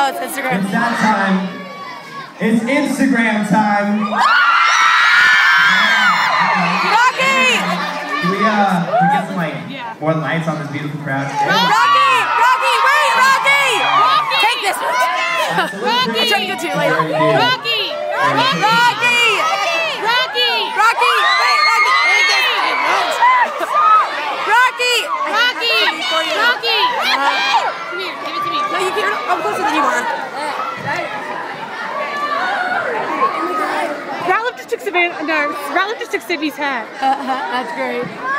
Oh, it's Instagram. It's that time. It's Instagram time. Rocky! Can we get some like more lights on this beautiful crowd? Rocky! Rocky! Wait, Rocky! Take this one. Rocky! I'm trying to get to you later. Rocky! Rocky! Rocky! Rocky! Wait, Rocky! Rocky! Rocky! Rocky! Come here, give it to me. No, you can't. I'm closer than you are. Ratliff just took Sydney's hat. That's great.